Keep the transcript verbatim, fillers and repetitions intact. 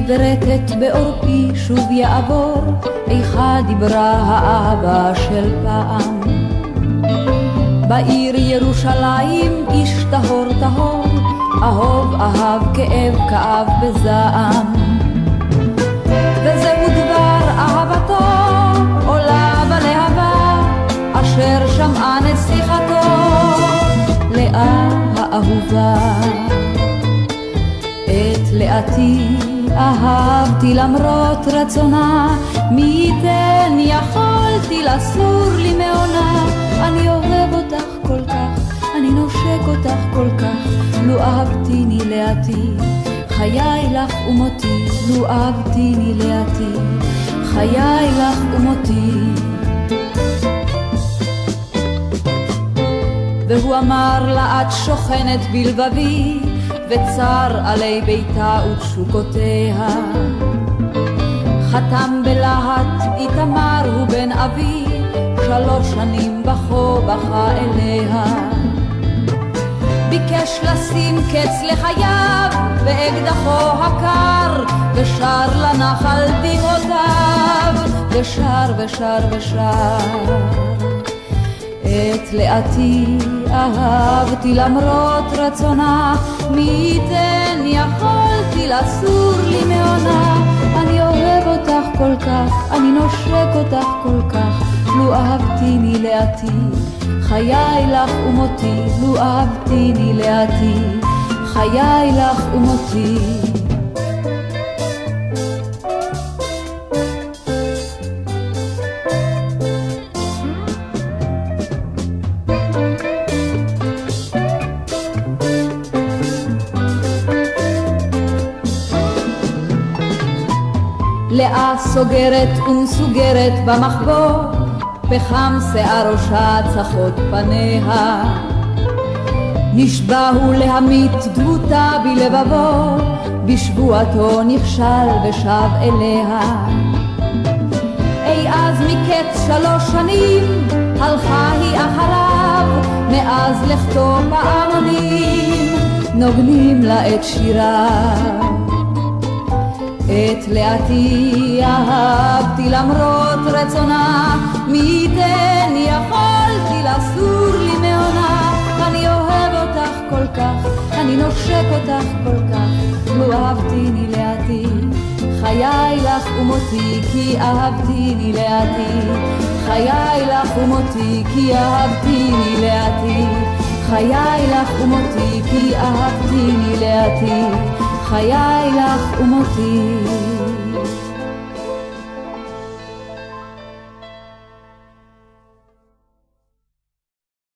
נברקת בעורפי שוב יעבור, איכה דיברה האהבה של פעם. בעיר ירושלים איש טהור טהור, אהוב אהב כאב כאב בזעם. וזהו דבר אהבתו עולה בלהבה, אשר שמעה נסיכתו לאה האהובה. את לאתי אהבתי למרות רצונה, מי ייתן יכולתי לסור לי מעונה. אני אוהב אותך כל כך, אני נושק אותך כל כך, לו אהבתיני לאתי, חיי לך ומותי, לו אהבתיני לאתי, חיי לך ומותי. והוא אמר לה את שוכנת בלבבי, וצר עלי ביתה ותשוקותיה. חתם בלהט איתמר הוא בן אבי, שלוש שנים בכו בכה אליה. ביקש לשים קץ לחייו באקדחו הקר, ושר לנחל דמעותיו, ושר ושר ושר. את לאתי אהבתי למרות רצונה, מי ייתן יכולתי לסור לי מעונה. אני אוהב אותך כל כך, אני נושק אותך כל כך, לו אהבתיני לאתי, חיי לך ומותי, לו אהבתיני לאתי, חיי לך ומותי. לאה סוגרת ומסוגרת במחבור, פחם שיער ראשה צחות פניה. נשבע הוא להמית דמותה בלבבו, בשבועתו נכשל ושב אליה. אי אז מקץ שלוש שנים הלכה היא אחריו, מאז לכתו פעמונים נוגנים לה את שיריו. את לאתי אהבתי למרות רצונה, מי ייתן יכולתי לסור לי מעונה. אני אוהב אותך כל כך, אני נושק אותך כל כך, לו אהבתיני לאתי, חיי לך ומותי, כי אהבתיני לאתי, חיי לך ומותי, כי אהבתיני לאתי, חיי לך ומותי, כי אהבתיני לאתי, חיי לך ומותי.